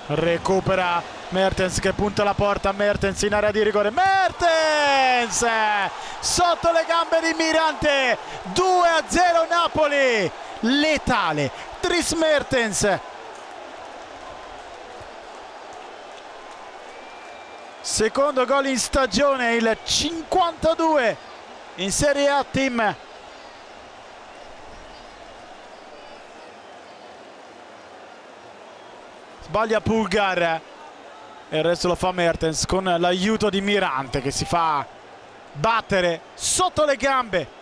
Recupera Mertens che punta la porta. Mertens in area di rigore. Mertens sotto le gambe di Mirante. 2-0 Napoli. Letale Dries Mertens. Secondo gol in stagione, il 52 in Serie A team. Sbaglia Pulgar e il resto lo fa Mertens con l'aiuto di Mirante che si fa battere sotto le gambe